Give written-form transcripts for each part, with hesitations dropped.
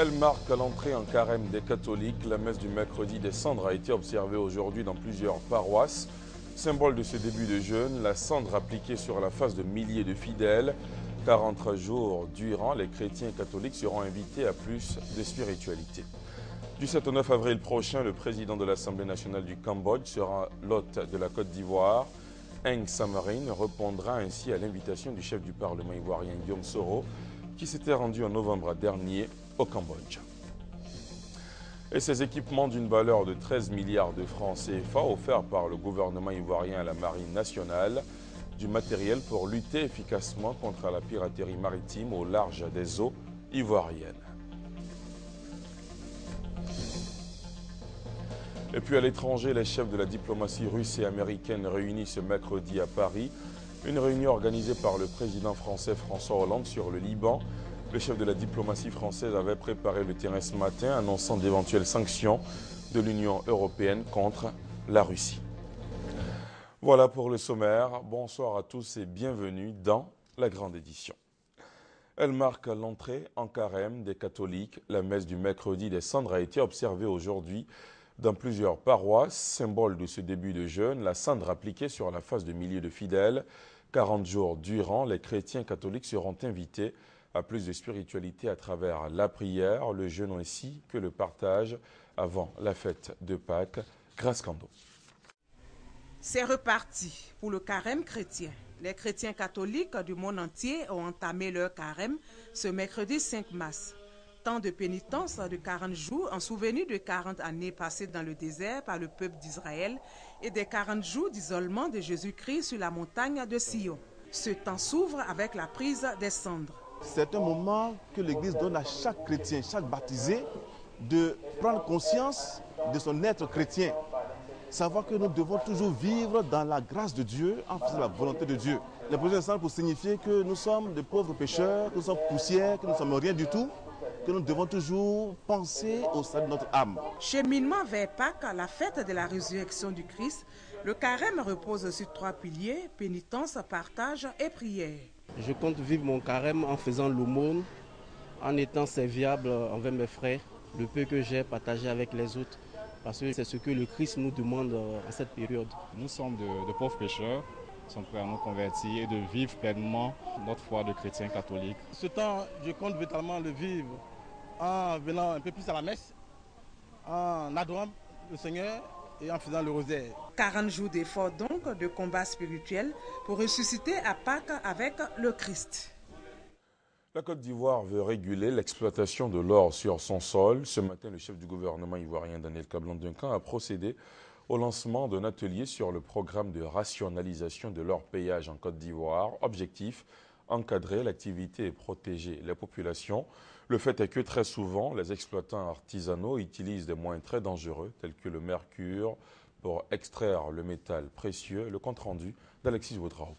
Elle marque l'entrée en carême des catholiques. La messe du mercredi des cendres a été observée aujourd'hui dans plusieurs paroisses. Symbole de ce début de jeûne, la cendre appliquée sur la face de milliers de fidèles. 40 jours durant, les chrétiens catholiques seront invités à plus de spiritualité. Du 7 au 9 avril prochain, le président de l'Assemblée nationale du Cambodge sera l'hôte de la Côte d'Ivoire. Heng Samrin répondra ainsi à l'invitation du chef du Parlement ivoirien Guillaume Soro, qui s'était rendu en novembre dernier au Cambodge. Et ces équipements d'une valeur de 13 milliards de francs CFA offerts par le gouvernement ivoirien à la Marine nationale, du matériel pour lutter efficacement contre la piraterie maritime au large des eaux ivoiriennes. Et puis à l'étranger, les chefs de la diplomatie russe et américaine réunis ce mercredi à Paris. Une réunion organisée par le président français François Hollande sur le Liban. Le chef de la diplomatie française avait préparé le terrain ce matin, annonçant d'éventuelles sanctions de l'Union européenne contre la Russie. Voilà pour le sommaire. Bonsoir à tous et bienvenue dans la grande édition. Elle marque l'entrée en carême des catholiques. La messe du mercredi des cendres a été observée aujourd'hui dans plusieurs paroisses. Symbole de ce début de jeûne, la cendre appliquée sur la face de milliers de fidèles. 40 jours durant, les chrétiens catholiques seront invités à plus de spiritualité à travers la prière, le jeûne ainsi que le partage avant la fête de Pâques. Grâce Kando. C'est reparti pour le carême chrétien. Les chrétiens catholiques du monde entier ont entamé leur carême ce mercredi 5 mars. Temps de pénitence de 40 jours en souvenir de 40 années passées dans le désert par le peuple d'Israël et des 40 jours d'isolement de Jésus-Christ sur la montagne de Sion. Ce temps s'ouvre avec la prise des cendres. C'est un moment que l'Église donne à chaque chrétien, chaque baptisé, de prendre conscience de son être chrétien. Savoir que nous devons toujours vivre dans la grâce de Dieu, en faisant la volonté de Dieu. La prise des cendres pour signifier que nous sommes de pauvres pécheurs, que nous sommes poussière, que nous ne sommes rien du tout, que nous devons toujours penser au salut de notre âme. Cheminement vers Pâques, la fête de la résurrection du Christ, le carême repose sur 3 piliers, pénitence, partage et prière. Je compte vivre mon carême en faisant l'aumône, en étant serviable envers mes frères, le peu que j'ai partagé avec les autres, parce que c'est ce que le Christ nous demande en cette période. Nous sommes de pauvres pécheurs, nous sommes prêts à nous convertir et de vivre pleinement notre foi de chrétiens catholiques. Ce temps, je compte véritablement le vivre en venant un peu plus à la messe, en adorant le Seigneur et en faisant le rosaire. 40 jours d'efforts donc, de combat spirituel pour ressusciter à Pâques avec le Christ. La Côte d'Ivoire veut réguler l'exploitation de l'or sur son sol. Ce matin, le chef du gouvernement ivoirien Daniel Kablan-Duncan a procédé au lancement d'un atelier sur le programme de rationalisation de l'or-payage en Côte d'Ivoire. Objectif, encadrer l'activité et protéger les populations. Le fait est que très souvent, les exploitants artisanaux utilisent des moyens très dangereux tels que le mercure pour extraire le métal précieux. Le compte-rendu d'Alexis Ouedraogo.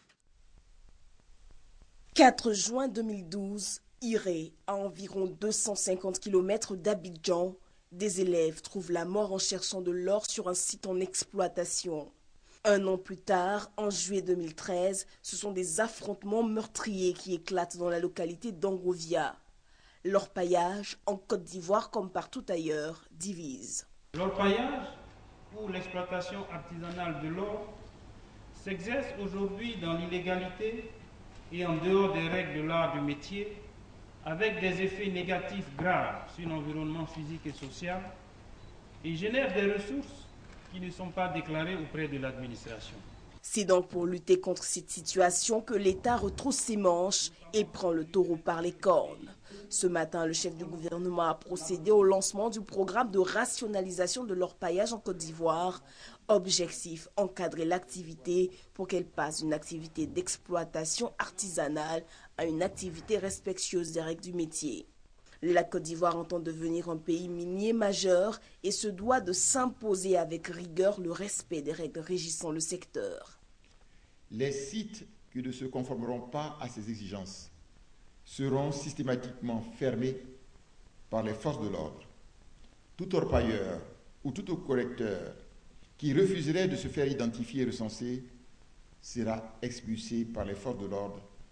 4 juin 2012, Iré, à environ 250 km d'Abidjan, des élèves trouvent la mort en cherchant de l'or sur un site en exploitation. Un an plus tard, en juillet 2013, ce sont des affrontements meurtriers qui éclatent dans la localité d'Angrovia. L'orpaillage, en Côte d'Ivoire comme partout ailleurs, divise. L'orpaillage, ou l'exploitation artisanale de l'or, s'exerce aujourd'hui dans l'illégalité et en dehors des règles de l'art du métier, avec des effets négatifs graves sur l'environnement physique et social, et génère des ressources qui ne sont pas déclarées auprès de l'administration. C'est donc pour lutter contre cette situation que l'État retrousse ses manches et prend le taureau par les cornes. Ce matin, le chef du gouvernement a procédé au lancement du programme de rationalisation de l'orpaillage en Côte d'Ivoire. Objectif, encadrer l'activité pour qu'elle passe d'une activité d'exploitation artisanale à une activité respectueuse des règles du métier. La Côte d'Ivoire entend devenir un pays minier majeur et se doit de s'imposer avec rigueur le respect des règles régissant le secteur. Les sites qui ne se conformeront pas à ces exigences seront systématiquement fermés par les forces de l'ordre. Tout orpailleur ou tout collecteur qui refuserait de se faire identifier et recenser sera expulsé par les forces de l'ordre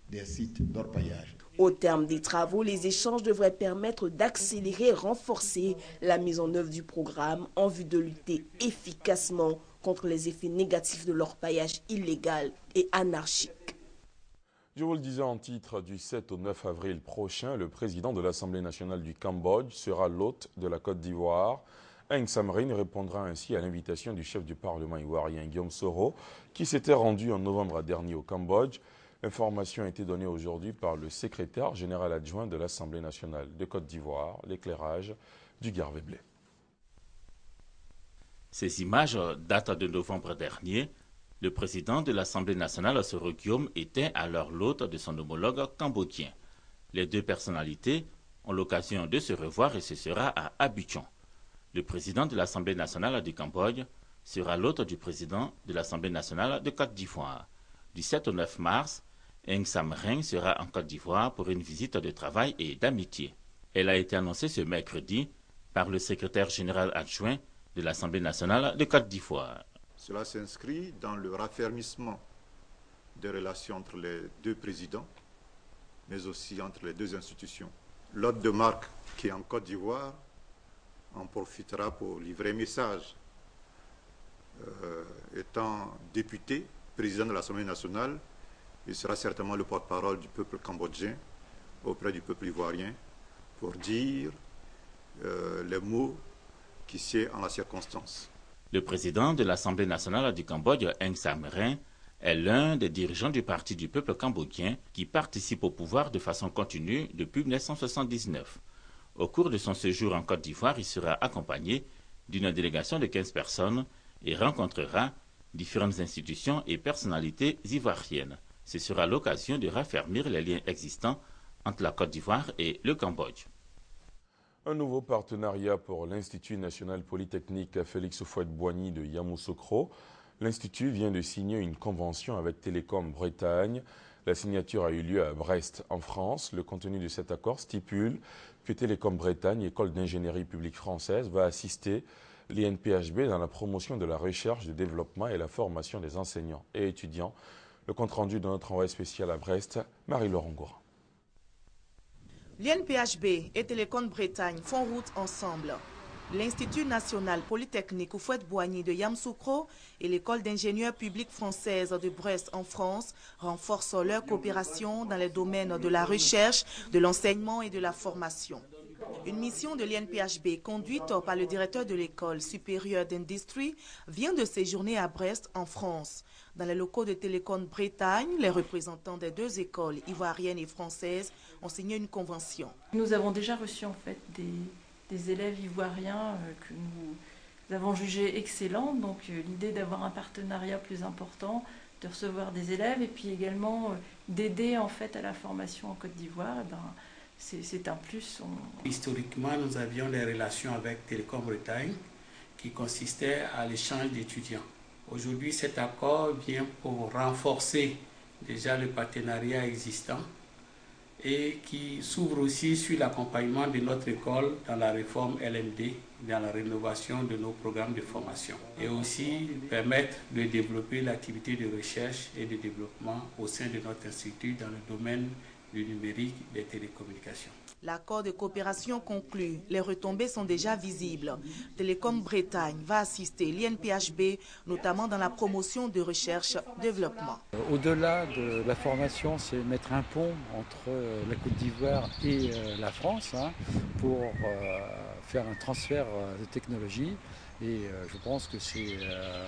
des sites d'orpaillage. Au terme des travaux, les échanges devraient permettre d'accélérer et renforcer la mise en œuvre du programme en vue de lutter efficacement contre les effets négatifs de l'orpaillage illégal et anarchique. Je vous le disais en titre, du 7 au 9 avril prochain, le président de l'Assemblée nationale du Cambodge sera l'hôte de la Côte d'Ivoire. Heng Samrin répondra ainsi à l'invitation du chef du Parlement ivoirien Guillaume Soro, qui s'était rendu en novembre dernier au Cambodge. L'information a été donnée aujourd'hui par le secrétaire général adjoint de l'Assemblée nationale de Côte d'Ivoire, l'éclairage du Garvé Blé. Ces images datent de novembre dernier. Le président de l'Assemblée nationale, Soro Guillaume, était alors l'hôte de son homologue cambodgien. Les deux personnalités ont l'occasion de se revoir et ce sera à Abidjan. Le président de l'Assemblée nationale du Cambodge sera l'hôte du président de l'Assemblée nationale de Côte d'Ivoire. Du 7 au 9 mars, Heng Samrin sera en Côte d'Ivoire pour une visite de travail et d'amitié. Elle a été annoncée ce mercredi par le secrétaire général adjoint de l'Assemblée nationale de Côte d'Ivoire. Cela s'inscrit dans le raffermissement des relations entre les deux présidents, mais aussi entre les deux institutions. L'hôte de marque qui est en Côte d'Ivoire en profitera pour livrer un message. Étant député, président de l'Assemblée nationale, il sera certainement le porte-parole du peuple cambodgien auprès du peuple ivoirien pour dire les mots qui sied en la circonstance. Le président de l'Assemblée nationale du Cambodge, Heng Samrin, est l'un des dirigeants du Parti du peuple cambodgien qui participe au pouvoir de façon continue depuis 1979. Au cours de son séjour en Côte d'Ivoire, il sera accompagné d'une délégation de 15 personnes et rencontrera différentes institutions et personnalités ivoiriennes. Ce sera l'occasion de raffermir les liens existants entre la Côte d'Ivoire et le Cambodge. Un nouveau partenariat pour l'Institut national polytechnique Félix Houphouët-Boigny de Yamoussoukro. L'Institut vient de signer une convention avec Télécom Bretagne. La signature a eu lieu à Brest, en France. Le contenu de cet accord stipule que Télécom Bretagne, école d'ingénierie publique française, va assister l'INPHB dans la promotion de la recherche, du développement et la formation des enseignants et étudiants. Le compte-rendu de notre envoyé spécial à Brest, Marie-Laure Ngora. L'INPHB et Télécom Bretagne font route ensemble. L'Institut national polytechnique Houphouët-Boigny de Yamoussoukro et l'École d'ingénieurs publics française de Brest en France renforcent leur coopération dans les domaines de la recherche, de l'enseignement et de la formation. Une mission de l'INPHB conduite par le directeur de l'École supérieure d'industrie vient de séjourner à Brest en France. Dans les locaux de Télécom Bretagne, les représentants des deux écoles ivoiriennes et françaises ont signé une convention. Nous avons déjà reçu en fait des élèves ivoiriens que nous avons jugés excellents. Donc l'idée d'avoir un partenariat plus important, de recevoir des élèves et puis également d'aider en fait à la formation en Côte d'Ivoire, c'est un plus. Historiquement, nous avions des relations avec Télécom Bretagne qui consistaient à l'échange d'étudiants. Aujourd'hui, cet accord vient pour renforcer déjà le partenariat existant et qui s'ouvre aussi sur l'accompagnement de notre école dans la réforme LMD, dans la rénovation de nos programmes de formation et aussi permettre de développer l'activité de recherche et de développement au sein de notre institut dans le domaine du numérique des télécommunications. L'accord de coopération conclu, les retombées sont déjà visibles. Télécom Bretagne va assister l'INPHB, notamment dans la promotion de recherche-développement. Au-delà de la formation, c'est mettre un pont entre la Côte d'Ivoire et la France pour faire un transfert de technologie. Et je pense que c'est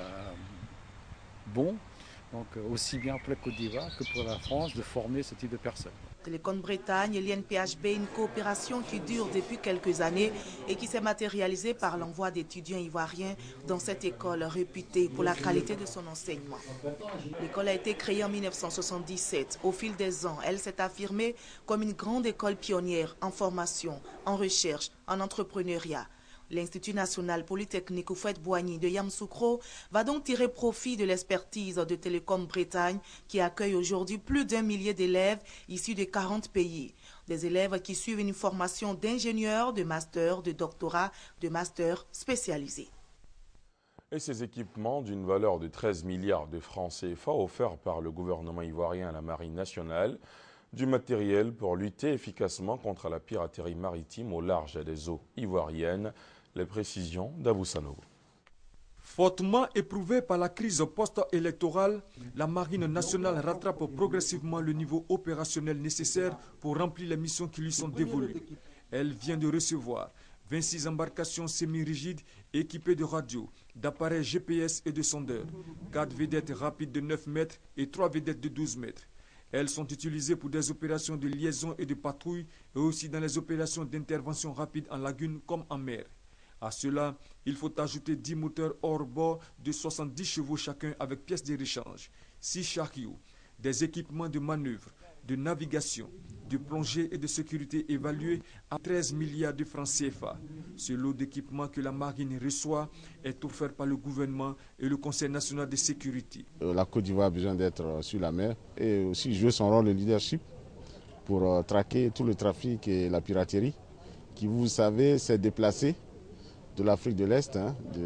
bon, donc aussi bien pour la Côte d'Ivoire que pour la France, de former ce type de personnes. Télécom Bretagne et l'INPHB, une coopération qui dure depuis quelques années et qui s'est matérialisée par l'envoi d'étudiants ivoiriens dans cette école réputée pour la qualité de son enseignement. L'école a été créée en 1977. Au fil des ans, elle s'est affirmée comme une grande école pionnière en formation, en recherche, en entrepreneuriat. L'Institut national polytechnique Houphouët-Boigny de Yamoussoukro va donc tirer profit de l'expertise de Télécom Bretagne qui accueille aujourd'hui plus d'1 millier d'élèves issus de 40 pays. Des élèves qui suivent une formation d'ingénieur, de master, de doctorat, de master spécialisé. Et ces équipements d'une valeur de 13 milliards de francs CFA offerts par le gouvernement ivoirien à la Marine nationale, du matériel pour lutter efficacement contre la piraterie maritime au large des eaux ivoiriennes. Les précisions d'Abou Sanogo. Fortement éprouvée par la crise post-électorale, la Marine nationale rattrape progressivement le niveau opérationnel nécessaire pour remplir les missions qui lui sont dévolues. Elle vient de recevoir 26 embarcations semi-rigides équipées de radios, d'appareils GPS et de sondeurs, 4 vedettes rapides de 9 mètres et 3 vedettes de 12 mètres. Elles sont utilisées pour des opérations de liaison et de patrouille et aussi dans les opérations d'intervention rapide en lagune comme en mer. À cela, il faut ajouter 10 moteurs hors bord de 70 chevaux chacun avec pièces de rechange, 6 chariots, des équipements de manœuvre, de navigation, de plongée et de sécurité évalués à 13 milliards de francs CFA. Ce lot d'équipements que la Marine reçoit est offert par le gouvernement et le Conseil national de sécurité. La Côte d'Ivoire a besoin d'être sur la mer et aussi jouer son rôle de leadership pour traquer tout le trafic et la piraterie qui, vous savez, s'est déplacé de l'Afrique de l'Est,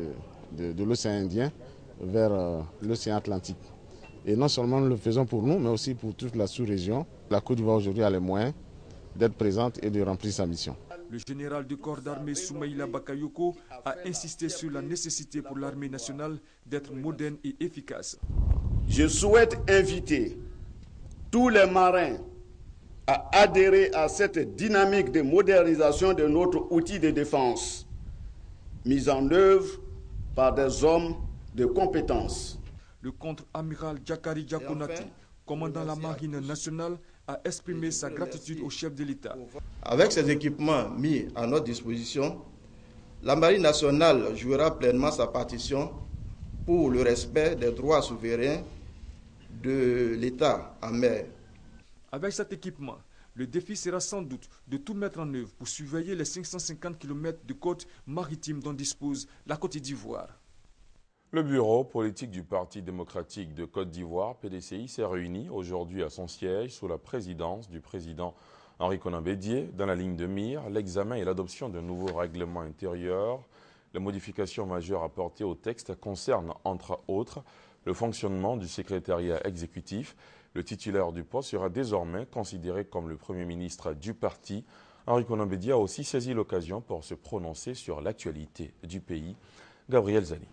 de l'océan Indien vers l'océan Atlantique. Et non seulement nous le faisons pour nous, mais aussi pour toute la sous-région. La Côte d'Ivoire aujourd'hui a les moyens d'être présente et de remplir sa mission. Le général de corps d'armée Soumaïla Bakayoko a insisté sur la nécessité pour l'armée nationale d'être moderne et efficace. Je souhaite inviter tous les marins à adhérer à cette dynamique de modernisation de notre outil de défense, mise en œuvre par des hommes de compétence. Le contre-amiral Jakari Diakonati, commandant la Marine nationale, a exprimé sa gratitude au chef de l'État. Avec ces équipements mis à notre disposition, la Marine nationale jouera pleinement sa partition pour le respect des droits souverains de l'État en mer. Avec cet équipement, le défi sera sans doute de tout mettre en œuvre pour surveiller les 550 km de côte maritime dont dispose la Côte d'Ivoire. Le bureau politique du Parti démocratique de Côte d'Ivoire, PDCI, s'est réuni aujourd'hui à son siège sous la présidence du président Henri Konan Bédié. Dans la ligne de mire, l'examen et l'adoption d'un nouveau règlement intérieur. Les modifications majeures apportées au texte concernent, entre autres, le fonctionnement du secrétariat exécutif. Le titulaire du poste sera désormais considéré comme le Premier ministre du parti. Henri Konan Bédié a aussi saisi l'occasion pour se prononcer sur l'actualité du pays. Gabriel Zani.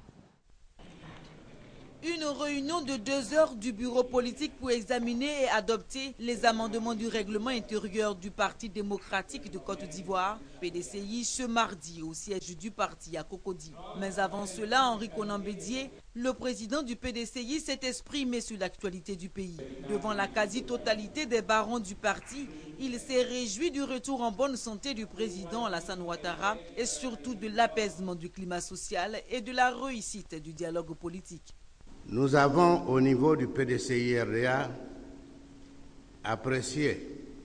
Une réunion de 2 heures du bureau politique pour examiner et adopter les amendements du règlement intérieur du Parti démocratique de Côte d'Ivoire, PDCI, ce mardi au siège du parti à Cocody. Mais avant cela, Henri Konan Bédié, le président du PDCI, s'est exprimé sur l'actualité du pays. Devant la quasi-totalité des barons du parti, il s'est réjoui du retour en bonne santé du président Alassane Ouattara et surtout de l'apaisement du climat social et de la réussite du dialogue politique. Nous avons, au niveau du PDCI-RDA, apprécié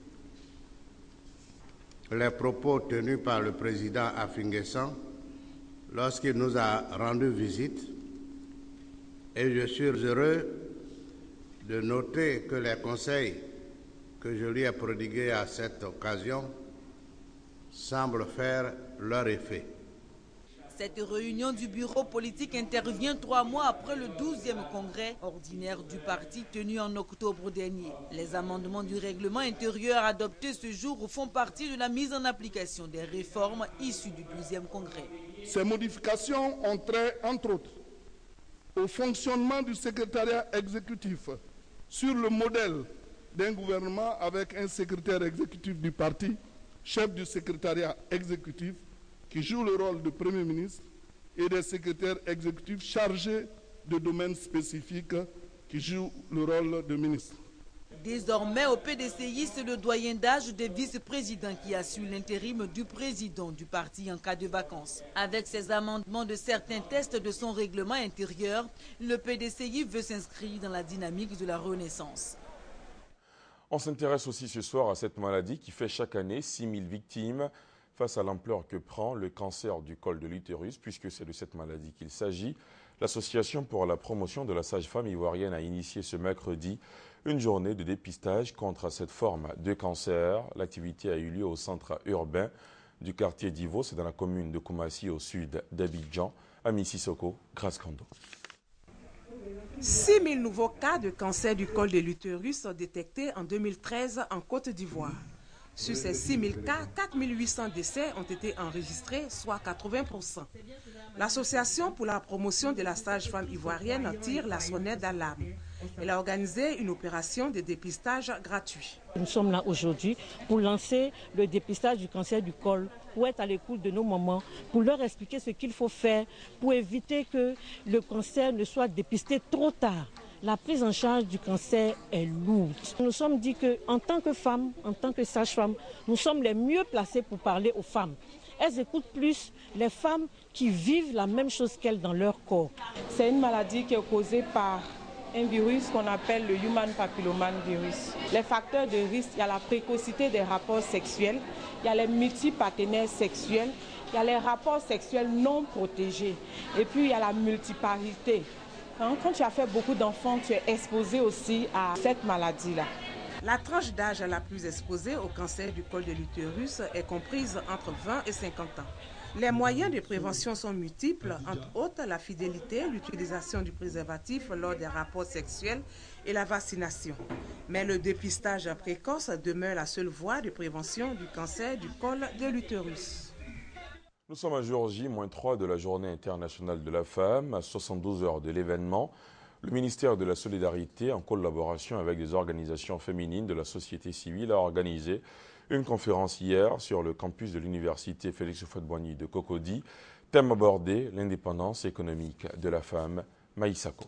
les propos tenus par le président Afin-N'Guessan lorsqu'il nous a rendu visite et je suis heureux de noter que les conseils que je lui ai prodigués à cette occasion semblent faire leur effet. Cette réunion du bureau politique intervient 3 mois après le 12e congrès ordinaire du parti tenu en octobre dernier. Les amendements du règlement intérieur adoptés ce jour font partie de la mise en application des réformes issues du 12e congrès. Ces modifications ont trait, entre autres, au fonctionnement du secrétariat exécutif sur le modèle d'un gouvernement avec un secrétaire exécutif du parti, chef du secrétariat exécutif, qui joue le rôle de Premier ministre, et des secrétaires exécutifs chargés de domaines spécifiques qui jouent le rôle de ministre. Désormais, au PDCI, c'est le doyen d'âge des vice-présidents qui assure l'intérim du président du parti en cas de vacances. Avec ces amendements de certains tests de son règlement intérieur, le PDCI veut s'inscrire dans la dynamique de la renaissance. On s'intéresse aussi ce soir à cette maladie qui fait chaque année 6 000 victimes. Face à l'ampleur que prend le cancer du col de l'utérus, puisque c'est de cette maladie qu'il s'agit, l'Association pour la promotion de la sage-femme ivoirienne a initié ce mercredi une journée de dépistage contre cette forme de cancer. L'activité a eu lieu au centre urbain du quartier d'Ivo, c'est dans la commune de Koumassi au sud d'Abidjan. Ami Sissoko, Grace Kando. 6 000 nouveaux cas de cancer du col de l'utérus sont détectés en 2013 en Côte d'Ivoire. Sur ces 6 000 cas, 4 800 décès ont été enregistrés, soit 80%. L'Association pour la promotion de la sage-femme ivoirienne tire la sonnette d'alarme. Elle a organisé une opération de dépistage gratuit. Nous sommes là aujourd'hui pour lancer le dépistage du cancer du col, pour être à l'écoute de nos mamans, pour leur expliquer ce qu'il faut faire pour éviter que le cancer ne soit dépisté trop tard. La prise en charge du cancer est lourde. Nous nous sommes dit qu'en tant que femmes, en tant que sages-femmes, nous sommes les mieux placés pour parler aux femmes. Elles écoutent plus les femmes qui vivent la même chose qu'elles dans leur corps. C'est une maladie qui est causée par un virus qu'on appelle le Human Papilloma Virus. Les facteurs de risque, il y a la précocité des rapports sexuels, il y a les multipartenaires sexuels, il y a les rapports sexuels non protégés et puis il y a la multiparité. Quand tu as fait beaucoup d'enfants, tu es exposé aussi à cette maladie-là. La tranche d'âge la plus exposée au cancer du col de l'utérus est comprise entre 20 et 50 ans. Les moyens de prévention sont multiples, entre autres la fidélité, l'utilisation du préservatif lors des rapports sexuels et la vaccination. Mais le dépistage précoce demeure la seule voie de prévention du cancer du col de l'utérus. Nous sommes à jour J-3 de la Journée internationale de la femme, à 72 heures de l'événement. Le ministère de la Solidarité, en collaboration avec des organisations féminines de la société civile, a organisé une conférence hier sur le campus de l'université Félix Houphouët-Boigny de Cocody. Thème abordé, l'indépendance économique de la femme. Maïsako.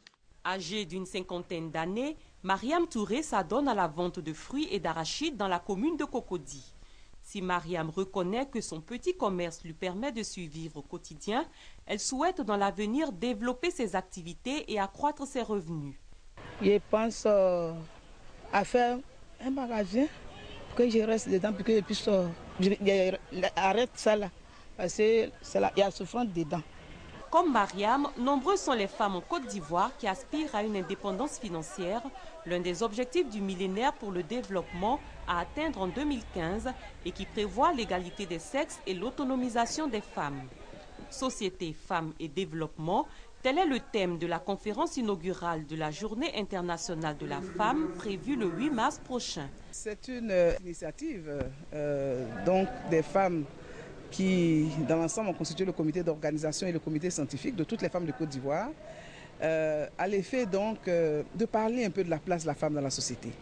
Âgée d'une 50aine d'années, Mariam Touré s'adonne à la vente de fruits et d'arachides dans la commune de Cocody. Si Mariam reconnaît que son petit commerce lui permet de survivre au quotidien, elle souhaite dans l'avenir développer ses activités et accroître ses revenus. Je pense à faire un magasin pour que je reste dedans, pour que je puisse arrêter ça là, parce qu'il y a souffrance dedans. Comme Mariam, nombreuses sont les femmes en Côte d'Ivoire qui aspirent à une indépendance financière, l'un des objectifs du millénaire pour le développement à atteindre en 2015 et qui prévoit l'égalité des sexes et l'autonomisation des femmes. Société, femmes et développement, tel est le thème de la conférence inaugurale de la Journée internationale de la femme prévue le 8 mars prochain. C'est une initiative donc des femmes qui, dans l'ensemble, ont constitué le comité d'organisation et le comité scientifique de toutes les femmes de Côte d'Ivoire, à l'effet donc de parler un peu de la place de la femme dans la société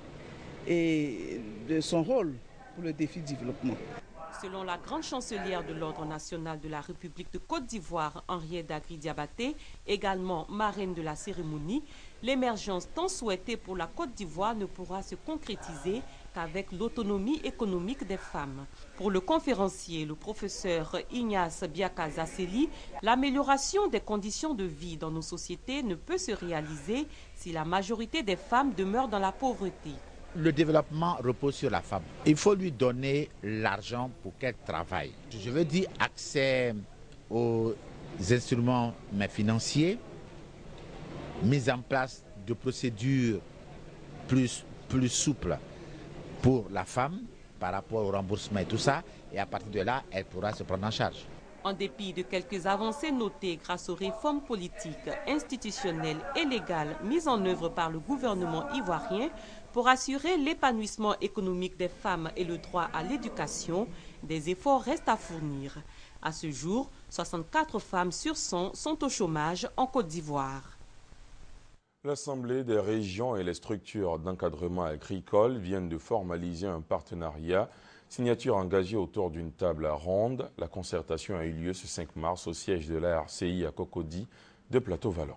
et de son rôle pour le défi du développement. Selon la grande chancelière de l'Ordre national de la République de Côte d'Ivoire, Henriette Dagri-Diabaté, également marraine de la cérémonie, l'émergence tant souhaitée pour la Côte d'Ivoire ne pourra se concrétiser qu'avec l'autonomie économique des femmes. Pour le conférencier, le professeur Ignace Biaka-Zasseli, l'amélioration des conditions de vie dans nos sociétés ne peut se réaliser si la majorité des femmes demeurent dans la pauvreté. Le développement repose sur la femme. Il faut lui donner l'argent pour qu'elle travaille. Je veux dire accès aux instruments financiers, mise en place de procédures plus souples pour la femme par rapport au remboursement et tout ça. Et à partir de là, elle pourra se prendre en charge. En dépit de quelques avancées notées grâce aux réformes politiques, institutionnelles et légales mises en œuvre par le gouvernement ivoirien pour assurer l'épanouissement économique des femmes et le droit à l'éducation, des efforts restent à fournir. À ce jour, 64 femmes sur 100 sont au chômage en Côte d'Ivoire. L'Assemblée des régions et les structures d'encadrement agricole viennent de formaliser un partenariat. Signature engagée autour d'une table ronde. La concertation a eu lieu ce 5 mars au siège de la RCI à Cocody de Plateau-Vallon.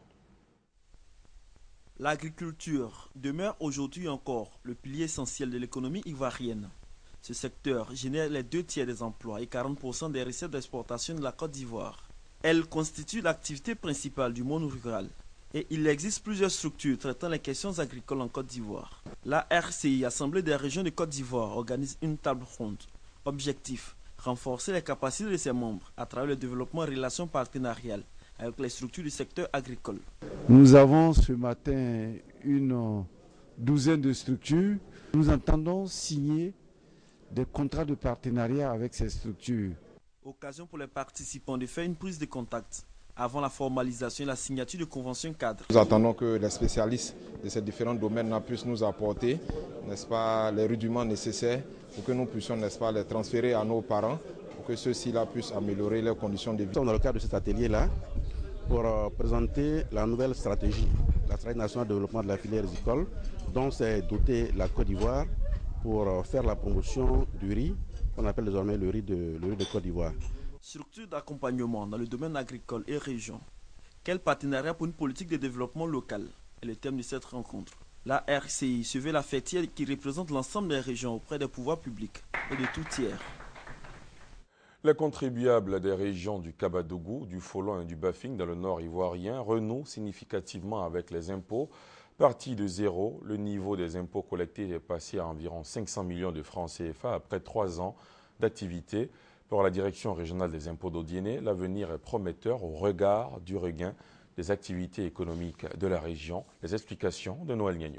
L'agriculture demeure aujourd'hui encore le pilier essentiel de l'économie ivoirienne. Ce secteur génère les 2/3 des emplois et 40% des recettes d'exportation de la Côte d'Ivoire. Elle constitue l'activité principale du monde rural. Et il existe plusieurs structures traitant les questions agricoles en Côte d'Ivoire. La RCI, Assemblée des régions de Côte d'Ivoire, organise une table ronde. Objectif, renforcer les capacités de ses membres à travers le développement de relations partenariales avec les structures du secteur agricole. Nous avons ce matin une douzaine de structures. Nous entendons signer des contrats de partenariat avec ces structures. Occasion pour les participants de faire une prise de contact avant la formalisation et la signature de conventions cadres. Nous attendons que les spécialistes de ces différents domaines puissent nous apporter, n'est-ce pas, les rudiments nécessaires pour que nous puissions, n'est-ce pas, les transférer à nos parents pour que ceux-ci-là puissent améliorer leurs conditions de vie. Nous sommes dans le cadre de cet atelier-là pour présenter la nouvelle stratégie, la stratégie nationale de développement de la filière rizicole, dont s'est dotée la Côte d'Ivoire pour faire la promotion du riz, qu'on appelle désormais le riz de Côte d'Ivoire. Structure d'accompagnement dans le domaine agricole et région. Quel partenariat pour une politique de développement local est le thème de cette rencontre. La RCI se veut la fêtière qui représente l'ensemble des régions auprès des pouvoirs publics et de tout tiers. Les contribuables des régions du Kabadougou, du Folon et du Bafing dans le nord ivoirien renouent significativement avec les impôts. Parti de zéro, le niveau des impôts collectés est passé à environ 500 millions de francs CFA après 3 ans d'activité. Pour la direction régionale des impôts d'Odiéné, l'avenir est prometteur au regard du regain des activités économiques de la région. Les explications de Noël Gagnon.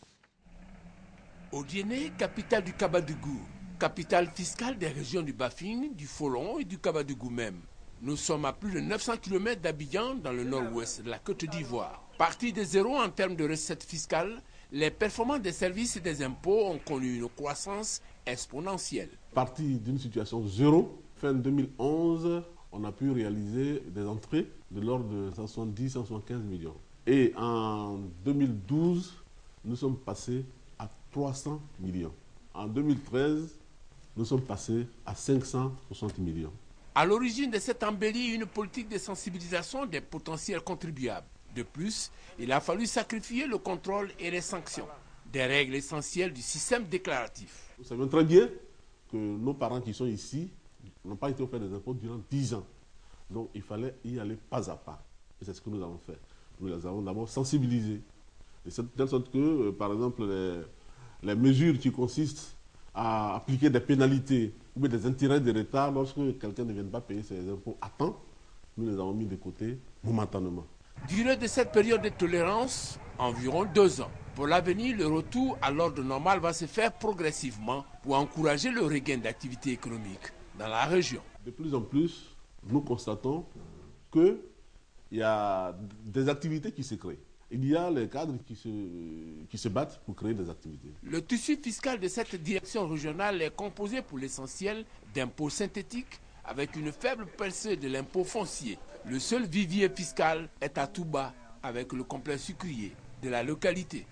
Odiéné, capitale du Kabadougou, capitale fiscale des régions du Bafing, du Folon et du Kabadougou même. Nous sommes à plus de 900 km d'Abidjan dans le nord-ouest de la Côte d'Ivoire. Parti de zéro en termes de recettes fiscales, les performances des services et des impôts ont connu une croissance exponentielle. Parti d'une situation zéro, fin 2011, on a pu réaliser des entrées de l'ordre de 170-175 millions. Et en 2012, nous sommes passés à 300 millions. En 2013, nous sommes passés à 560 millions. À l'origine de cette embellie, une politique de sensibilisation des potentiels contribuables. De plus, il a fallu sacrifier le contrôle et les sanctions, des règles essentielles du système déclaratif. Nous savons très bien que nos parents qui sont ici n'ont pas été offerts des impôts durant 10 ans. Donc il fallait y aller pas à pas. Et c'est ce que nous avons fait. Nous les avons d'abord sensibilisés. De telle sorte que, par exemple, les mesures qui consistent à appliquer des pénalités ou des intérêts de retard lorsque quelqu'un ne vient pas payer ses impôts à temps, nous les avons mis de côté momentanément. Durée de cette période de tolérance, environ 2 ans. Pour l'avenir, le retour à l'ordre normal va se faire progressivement pour encourager le regain d'activité économique dans la région. De plus en plus, nous constatons qu'il y a des activités qui se créent. Il y a les cadres qui se battent pour créer des activités. Le tissu fiscal de cette direction régionale est composé pour l'essentiel d'impôts synthétiques avec une faible percée de l'impôt foncier. Le seul vivier fiscal est à Touba avec le complexe sucrier de la localité.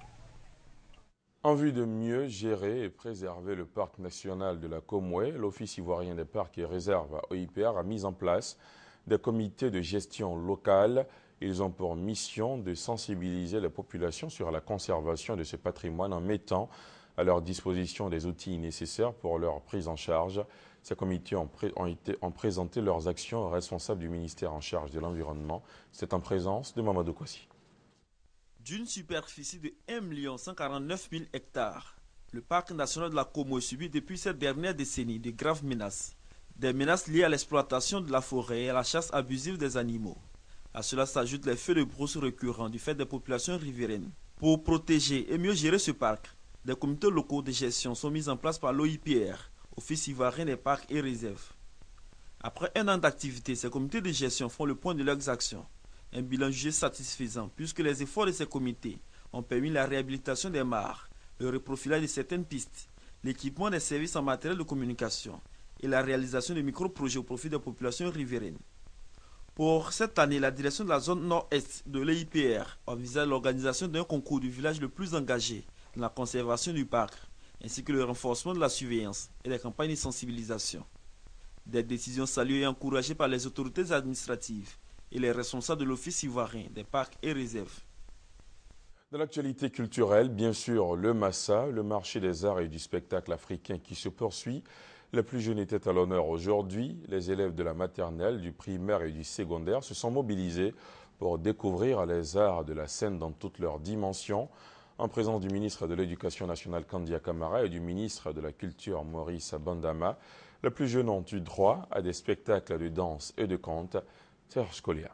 En vue de mieux gérer et préserver le parc national de la Comoué, l'Office ivoirien des parcs et réserves OIPR a mis en place des comités de gestion locale. Ils ont pour mission de sensibiliser les populations sur la conservation de ce patrimoine en mettant à leur disposition des outils nécessaires pour leur prise en charge. Ces comités ont présenté leurs actions aux responsables du ministère en charge de l'environnement. C'est en présence de Mamadou Kwasi. D'une superficie de 1 149 000 hectares, le parc national de la Comoué subit depuis cette dernière décennie de graves menaces. Des menaces liées à l'exploitation de la forêt et à la chasse abusive des animaux. À cela s'ajoutent les feux de brousse récurrents du fait des populations riveraines. Pour protéger et mieux gérer ce parc, des comités locaux de gestion sont mis en place par l'OIPR, Office ivoirien des parcs et réserves. Après 1 an d'activité, ces comités de gestion font le point de leurs actions. Un bilan jugé satisfaisant puisque les efforts de ces comités ont permis la réhabilitation des mares, le reprofilage de certaines pistes, l'équipement des services en matériel de communication et la réalisation de micro-projets au profit des populations riveraines. Pour cette année, la direction de la zone nord-est de l'EIPR envisage l'organisation d'un concours du village le plus engagé dans la conservation du parc, ainsi que le renforcement de la surveillance et des campagnes de sensibilisation. Des décisions saluées et encouragées par les autorités administratives et les responsables de l'Office ivoirien des parcs et réserves. Dans l'actualité culturelle, bien sûr, le Massa, le marché des arts et du spectacle africain qui se poursuit. Les plus jeunes étaient à l'honneur aujourd'hui. Les élèves de la maternelle, du primaire et du secondaire se sont mobilisés pour découvrir les arts de la scène dans toutes leurs dimensions. En présence du ministre de l'Éducation nationale Kandia Camara et du ministre de la Culture Maurice Bandama, les plus jeunes ont eu droit à des spectacles de danse et de conte. Serge Kolia.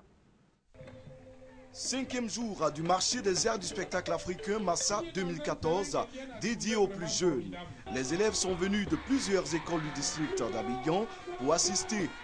5e jour du marché des arts du spectacle africain Massa 2014, dédié aux plus jeunes. Les élèves sont venus de plusieurs écoles du district d'Abidjan pour assister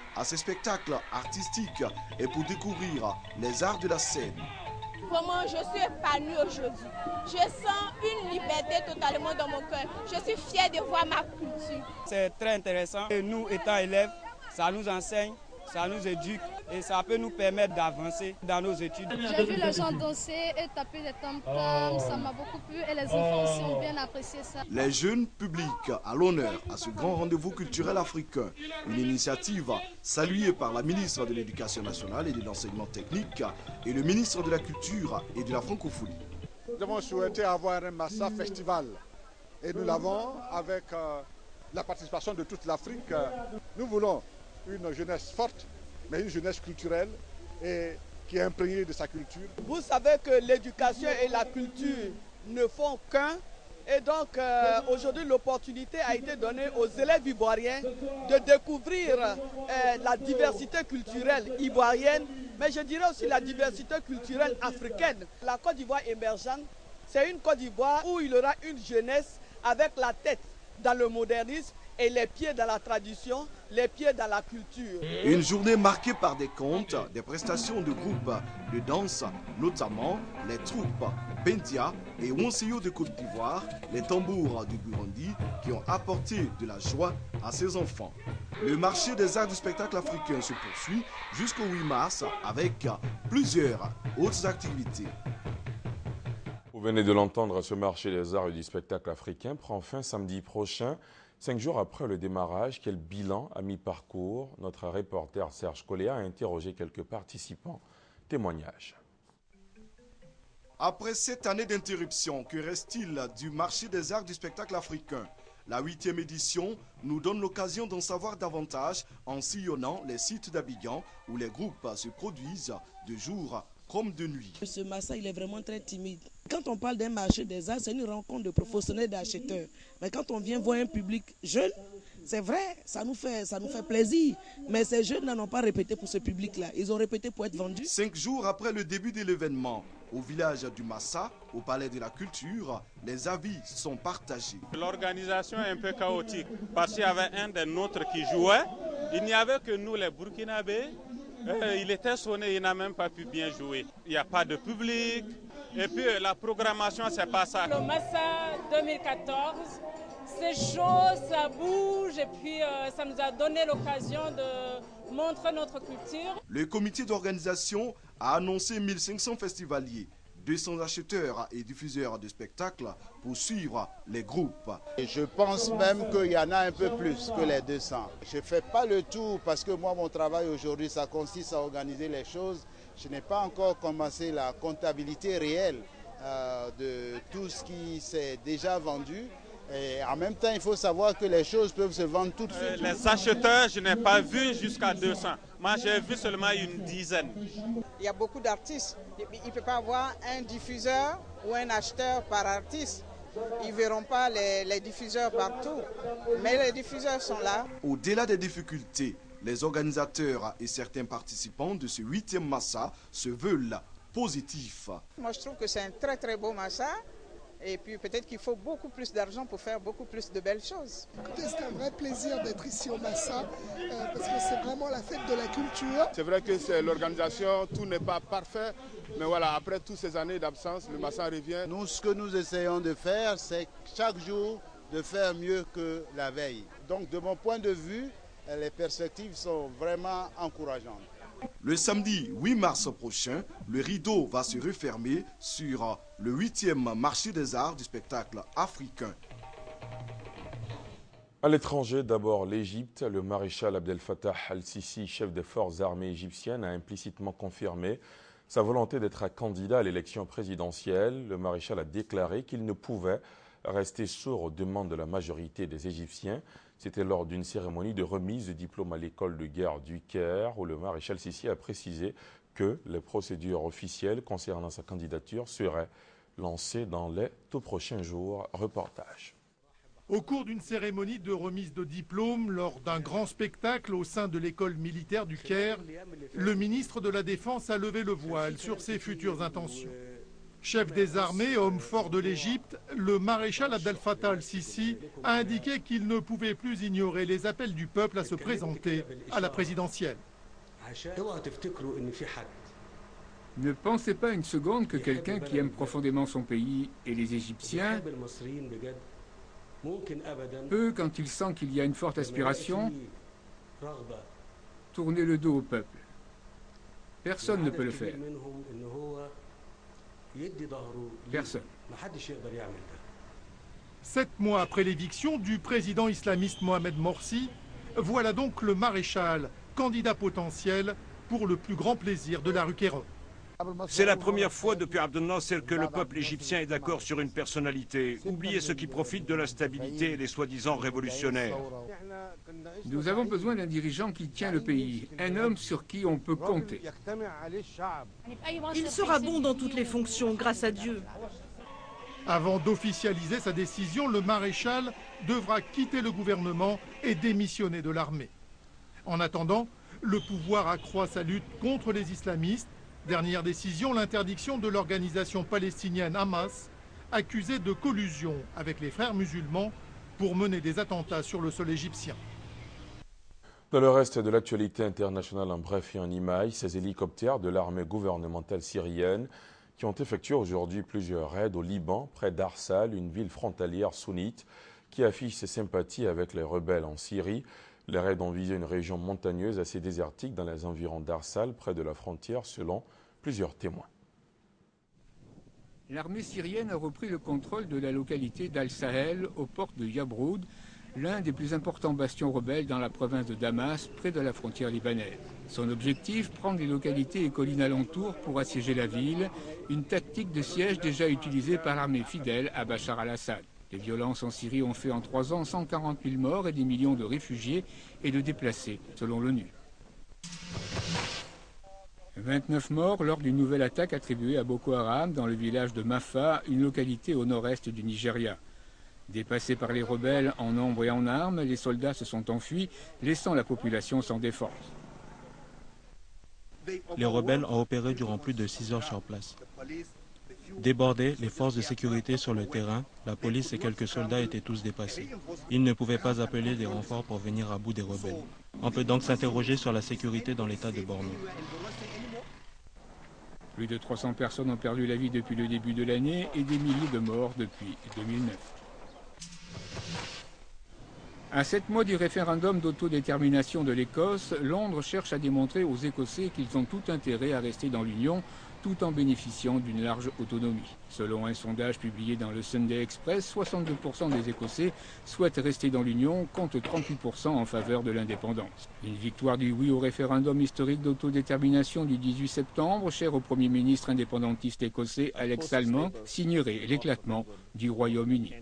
à ces spectacles artistiques et pour découvrir les arts de la scène. Vraiment, je suis épanouie aujourd'hui. Je sens une liberté totalement dans mon cœur. Je suis fière de voir ma culture. C'est très intéressant. Et nous, étant élèves, ça nous enseigne, ça nous éduque et ça peut nous permettre d'avancer dans nos études. J'ai vu les gens danser et taper des tam-tams, ça m'a beaucoup plu et les enfants aussi ont bien apprécié ça. Les jeunes publics à l'honneur à ce grand rendez-vous culturel africain, une initiative saluée par la ministre de l'Éducation nationale et de l'enseignement technique et le ministre de la Culture et de la Francophonie. Nous avons souhaité avoir un Massa Festival et nous l'avons avec la participation de toute l'Afrique. Nous voulons une jeunesse forte, mais une jeunesse culturelle et qui est imprégnée de sa culture. Vous savez que l'éducation et la culture ne font qu'un. Et donc aujourd'hui l'opportunité a été donnée aux élèves ivoiriens de découvrir la diversité culturelle ivoirienne, mais je dirais aussi la diversité culturelle africaine. La Côte d'Ivoire émergente, c'est une Côte d'Ivoire où il y aura une jeunesse avec la tête dans le modernisme et les pieds dans la tradition, les pieds dans la culture. Une journée marquée par des contes, des prestations de groupes de danse, notamment les troupes Bendia et Wonseyo de Côte d'Ivoire, les tambours du Burundi qui ont apporté de la joie à ces enfants. Le marché des arts du spectacle africain se poursuit jusqu'au 8 mars avec plusieurs autres activités. Vous venez de l'entendre, ce marché des arts et du spectacle africain prend fin samedi prochain. 5 jours après le démarrage, quel bilan à mi-parcours? Notre reporter Serge Collet a interrogé quelques participants. Témoignage. Après cette année d'interruption, que reste-t-il du marché des arts du spectacle africain? La 8e édition nous donne l'occasion d'en savoir davantage en sillonnant les sites d'Abidjan où les groupes se produisent de jour comme de nuit. Ce Massa, il est vraiment très timide. Quand on parle d'un marché des arts, c'est une rencontre de professionnels d'acheteurs. Mais quand on vient voir un public jeune, c'est vrai, ça nous fait plaisir. Mais ces jeunes n'ont pas répété pour ce public-là. Ils ont répété pour être vendus. 5 jours après le début de l'événement, au village du Massa, au palais de la culture, les avis sont partagés. L'organisation est un peu chaotique parce qu'il y avait un des nôtres qui jouait. Il n'y avait que nous, les Burkinabés. Il était sonné, il n'a même pas pu bien jouer. Il n'y a pas de public. Et puis la programmation, c'est pas ça. Le Massa 2014, c'est chaud, ça bouge et puis ça nous a donné l'occasion de montrer notre culture. Le comité d'organisation a annoncé 1500 festivaliers, 200 acheteurs et diffuseurs de spectacles pour suivre les groupes. Et je pense même qu'il y en a un peu plus que les 200. Je ne fais pas le tour parce que moi, mon travail aujourd'hui, ça consiste à organiser les choses. Je n'ai pas encore commencé la comptabilité réelle de tout ce qui s'est déjà vendu. Et en même temps, il faut savoir que les choses peuvent se vendre tout de suite. Les acheteurs, je n'ai pas vu jusqu'à 200. Moi, j'ai vu seulement une dizaine. Il y a beaucoup d'artistes. Il ne peut pas avoir un diffuseur ou un acheteur par artiste. Ils ne verront pas les diffuseurs partout. Mais les diffuseurs sont là. Au-delà des difficultés, les organisateurs et certains participants de ce 8e Massa se veulent positifs. Moi, je trouve que c'est un très très beau Massa. Et puis peut-être qu'il faut beaucoup plus d'argent pour faire beaucoup plus de belles choses. C'est un vrai plaisir d'être ici au Massa parce que c'est vraiment la fête de la culture. C'est vrai que c'est l'organisation, tout n'est pas parfait, mais voilà, après toutes ces années d'absence, le Massa revient. Nous, ce que nous essayons de faire, c'est chaque jour de faire mieux que la veille. Donc de mon point de vue, les perspectives sont vraiment encourageantes. Le samedi 8 mars prochain, le rideau va se refermer sur le 8e marché des arts du spectacle africain. À l'étranger, d'abord l'Égypte. Le maréchal Abdel Fattah al-Sisi, chef des forces armées égyptiennes, a implicitement confirmé sa volonté d'être un candidat à l'élection présidentielle. Le maréchal a déclaré qu'il ne pouvait rester sourd aux demandes de la majorité des Égyptiens. C'était lors d'une cérémonie de remise de diplôme à l'école de guerre du Caire où le maréchal Sisi a précisé que les procédures officielles concernant sa candidature seraient lancées dans les tout prochains jours. Reportage. Au cours d'une cérémonie de remise de diplôme lors d'un grand spectacle au sein de l'école militaire du Caire, le ministre de la Défense a levé le voile sur ses futures intentions. Chef des armées, homme fort de l'Égypte, le maréchal Abdel Fattah al-Sisi a indiqué qu'il ne pouvait plus ignorer les appels du peuple à se présenter à la présidentielle. Ne pensez pas une seconde que quelqu'un qui aime profondément son pays et les Égyptiens peut, quand il sent qu'il y a une forte aspiration, tourner le dos au peuple. Personne ne peut le faire. Personne. 7 mois après l'éviction du président islamiste Mohamed Morsi, voilà donc le maréchal, candidat potentiel pour le plus grand plaisir de la rue Kéron. C'est la première fois depuis Abdel Nasser que le peuple égyptien est d'accord sur une personnalité. Oubliez ceux qui profitent de l'instabilité et des soi-disant révolutionnaires. Nous avons besoin d'un dirigeant qui tient le pays, un homme sur qui on peut compter. Il sera bon dans toutes les fonctions, grâce à Dieu. Avant d'officialiser sa décision, le maréchal devra quitter le gouvernement et démissionner de l'armée. En attendant, le pouvoir accroît sa lutte contre les islamistes. Dernière décision, l'interdiction de l'organisation palestinienne Hamas, accusée de collusion avec les frères musulmans pour mener des attentats sur le sol égyptien. Dans le reste de l'actualité internationale, en bref et en images, ces hélicoptères de l'armée gouvernementale syrienne qui ont effectué aujourd'hui plusieurs raids au Liban, près d'Arsal, une ville frontalière sunnite qui affiche ses sympathies avec les rebelles en Syrie. Les raids ont visé une région montagneuse assez désertique dans les environs d'Arsal, près de la frontière, selon plusieurs témoins. L'armée syrienne a repris le contrôle de la localité d'Al-Sahel, aux portes de Yabroud, l'un des plus importants bastions rebelles dans la province de Damas, près de la frontière libanaise. Son objectif, prendre les localités et collines alentours pour assiéger la ville, une tactique de siège déjà utilisée par l'armée fidèle à Bachar al-Assad. Les violences en Syrie ont fait en 3 ans 140 000 morts et des millions de réfugiés et de déplacés, selon l'ONU. 29 morts lors d'une nouvelle attaque attribuée à Boko Haram dans le village de Mafa, une localité au nord-est du Nigeria. Dépassés par les rebelles en nombre et en armes, les soldats se sont enfuis, laissant la population sans défense. Les rebelles ont opéré durant plus de 6 heures sur place. Débordés, les forces de sécurité sur le terrain, la police et quelques soldats étaient tous dépassés. Ils ne pouvaient pas appeler des renforts pour venir à bout des rebelles. On peut donc s'interroger sur la sécurité dans l'état de Borno. Plus de 300 personnes ont perdu la vie depuis le début de l'année et des milliers de morts depuis 2009. À 7 mois du référendum d'autodétermination de l'Écosse, Londres cherche à démontrer aux Écossais qu'ils ont tout intérêt à rester dans l'Union tout en bénéficiant d'une large autonomie. Selon un sondage publié dans le Sunday Express, 62% des Écossais souhaitent rester dans l'Union contre 38% en faveur de l'indépendance. Une victoire du oui au référendum historique d'autodétermination du 18 septembre, cher au Premier ministre indépendantiste écossais Alex Salmond, signerait l'éclatement du Royaume-Uni.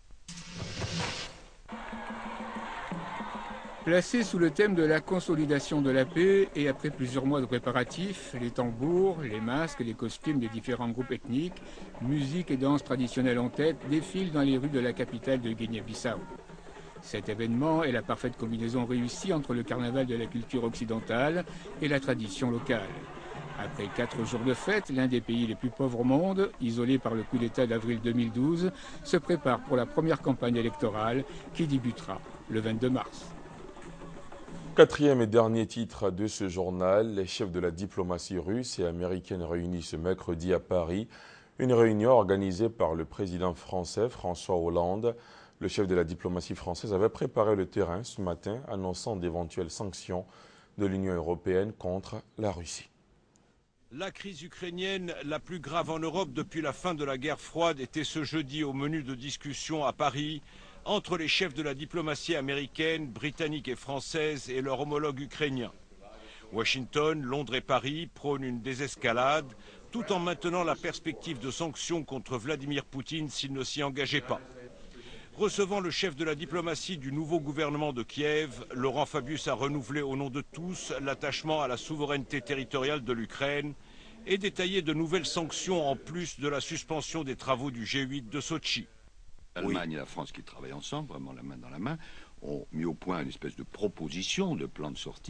Placé sous le thème de la consolidation de la paix et après plusieurs mois de préparatifs, les tambours, les masques, les costumes des différents groupes ethniques, musique et danse traditionnelle en tête, défilent dans les rues de la capitale de Guinée-Bissau. Cet événement est la parfaite combinaison réussie entre le carnaval de la culture occidentale et la tradition locale. Après 4 jours de fête, l'un des pays les plus pauvres au monde, isolé par le coup d'État d'avril 2012, se prépare pour la première campagne électorale qui débutera le 22 mars. 4e et dernier titre de ce journal, les chefs de la diplomatie russe et américaine réunis ce mercredi à Paris. Une réunion organisée par le président français François Hollande. Le chef de la diplomatie française avait préparé le terrain ce matin, annonçant d'éventuelles sanctions de l'Union européenne contre la Russie. La crise ukrainienne, la plus grave en Europe depuis la fin de la guerre froide, était ce jeudi au menu de discussion à Paris entre les chefs de la diplomatie américaine, britannique et française et leurs homologues ukrainiens. Washington, Londres et Paris prônent une désescalade tout en maintenant la perspective de sanctions contre Vladimir Poutine s'il ne s'y engageait pas. Recevant le chef de la diplomatie du nouveau gouvernement de Kiev, Laurent Fabius a renouvelé au nom de tous l'attachement à la souveraineté territoriale de l'Ukraine et détaillé de nouvelles sanctions en plus de la suspension des travaux du G8 de Sotchi. L'Allemagne et la France qui travaillent ensemble, vraiment la main dans la main, ont mis au point une espèce de proposition de plan de sortie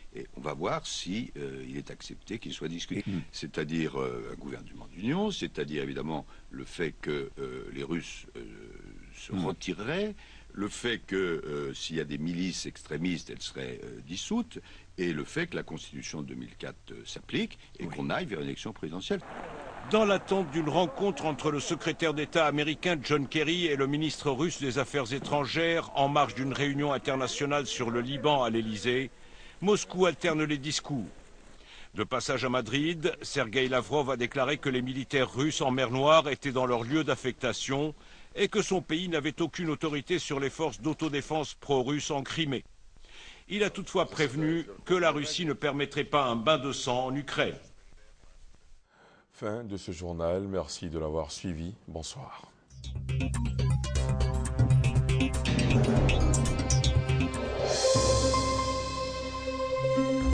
Et on va voir si il est accepté qu'il soit discuté. C'est-à-dire un gouvernement d'union, c'est-à-dire évidemment le fait que les Russes se retireraient, le fait que s'il y a des milices extrémistes, elles seraient dissoutes, et le fait que la Constitution de 2004 s'applique et qu'on aille vers une élection présidentielle. Dans l'attente d'une rencontre entre le secrétaire d'État américain John Kerry et le ministre russe des Affaires étrangères en marge d'une réunion internationale sur le Liban à l'Élysée, Moscou alterne les discours. De passage à Madrid, Sergueï Lavrov a déclaré que les militaires russes en mer Noire étaient dans leur lieu d'affectation et que son pays n'avait aucune autorité sur les forces d'autodéfense pro-russes en Crimée. Il a toutefois prévenu que la Russie ne permettrait pas un bain de sang en Ukraine. Fin de ce journal. Merci de l'avoir suivi. Bonsoir.